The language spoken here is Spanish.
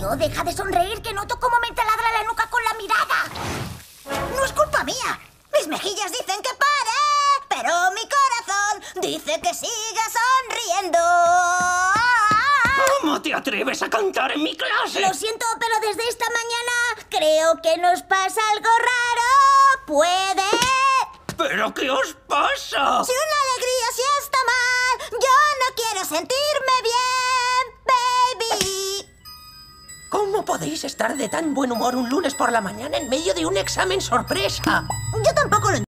Tío, deja de sonreír, que noto cómo me taladra la nuca con la mirada. No es culpa mía. Mis mejillas dicen que pare, pero mi corazón dice que siga sonriendo. ¿Cómo te atreves a cantar en mi clase? Lo siento, pero desde esta mañana creo que nos pasa algo raro. ¿Puede? ¿Pero qué os pasa? Si una alegría sí está mal, yo no quiero sentirme bien, baby. ¿Cómo podéis estar de tan buen humor un lunes por la mañana en medio de un examen sorpresa? Yo tampoco lo entiendo.